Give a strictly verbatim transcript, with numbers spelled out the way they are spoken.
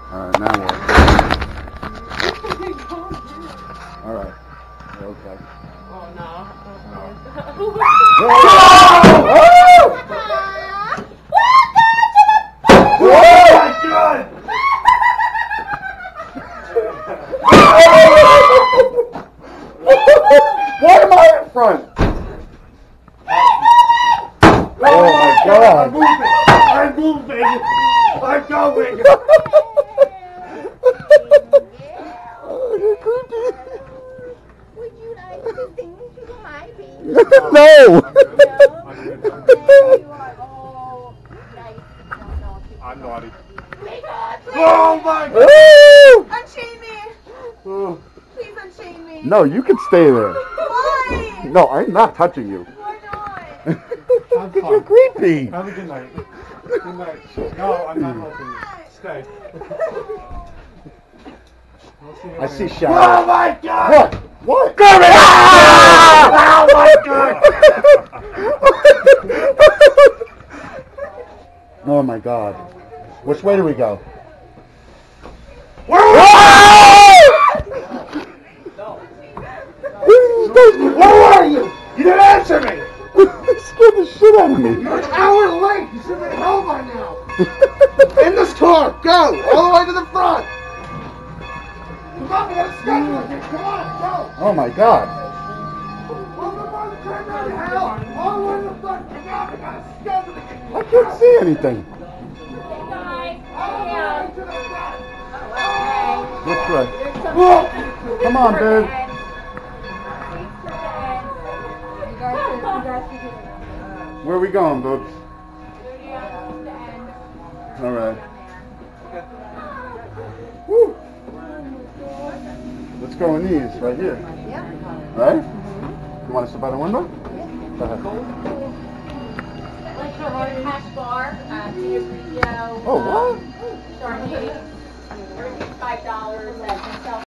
Alright, now what? Alright. Okay. Oh no. Oh! Oh my God! Why am I in front? Oh my God! I'm moving! I'm moving! I'm going! Oh, you're creepy. Would you like to sing to my baby? No! No? I'm good. There you are. Oh, nice. No, no, I'm naughty. Wake up, please. Oh my God! Woo! Unchain me. Oh. Please unchain me. No, you can stay there. Why? No, I'm not touching you. Why not? Have Because fun. you're creepy. Have a good night. Good night. No, I'm not helping you. Stay. I see Oh shadows. my God! What? What? Come here! Ah! Oh my God! Oh my God. Which way do we go? Where Where are you? You didn't answer me! They scared the shit out of me. You're an hour late! You should have been home by now! In this car! Go! All the way to the front! Come on, we got a schedule here! Come on, go! Oh my God. All the way to the front! All the way to the front! Come on, we got a schedule here! I can't see anything. All the way to the front! Which way? Oh, come on, babe. Where are we going, boobs? All right. Woo. Let's go in these right here. Right? You want to sit by the window? Go ahead. Like the hard cash bar, uh, Tia Rio, Oh, what? Charmaine, five dollars at